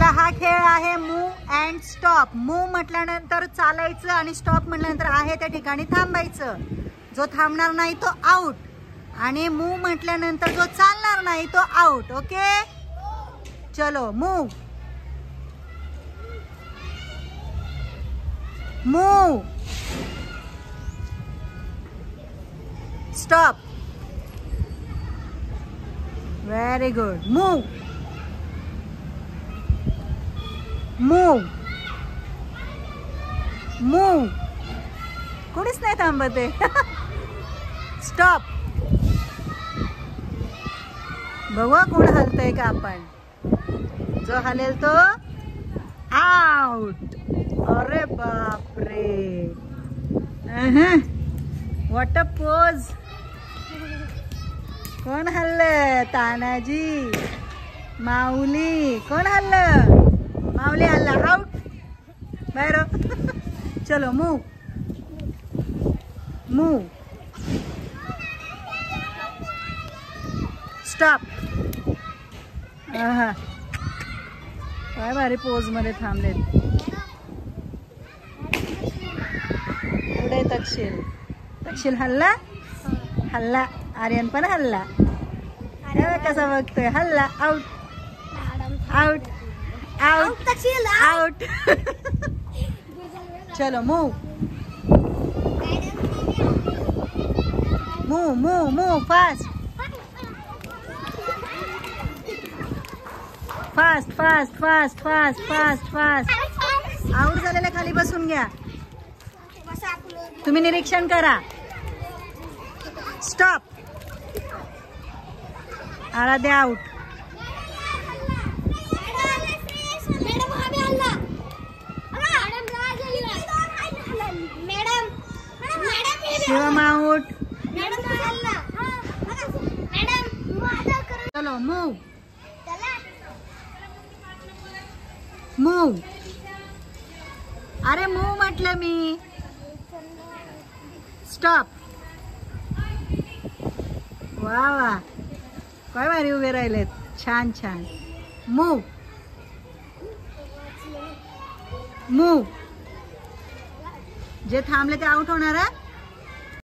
चला, हा खेळ आहे मूव अँड स्टॉप. मूव म्हटल्यानंतर चालायचं आणि स्टॉप म्हटल्यानंतर आहे त्या ठिकाणी थांबायचं. जो थांबणार नाही तो आउट आणि मूव म्हटल्यानंतर जो चालणार नाही तो आउट. ओके, चलो move. Move, stop. Very good. Move, move, move. कोणीच नाही थांबत आहे. स्टॉप. बघा कोण हलतंय का आपण. जो हलेल तो आउट. अरे बापरे, व्हॉट अ पोज. कोण हल्लं? तानाजी, माऊली. कोण हल्लं? माऊली हल्ला. आउट. बाहेर. चलो मूव, मूव, स्टॉप. काय भारी पोज मध्ये थांबलेत. पुढे तक्षिल. तक्षिल हल्ला. हल्ला. आर्यन पण हल्ला. कसा बघतोय. हल्ला. Out, out, out, out. चलो move, move, move, move. Fast, fast, fast, fast, fast, fast, fast. Out झालेला खाली बसून घ्या. तुम्ही निरीक्षण करा. Stop. Aradhya out. Shivam out. चलो मूव, मूव. अरे मूव म्हटलं मी. स्टॉप. वा वा, काय भारी उभे राहिलेत. छान छान. Move, move. जे थांबले ते आउट होणार आहे.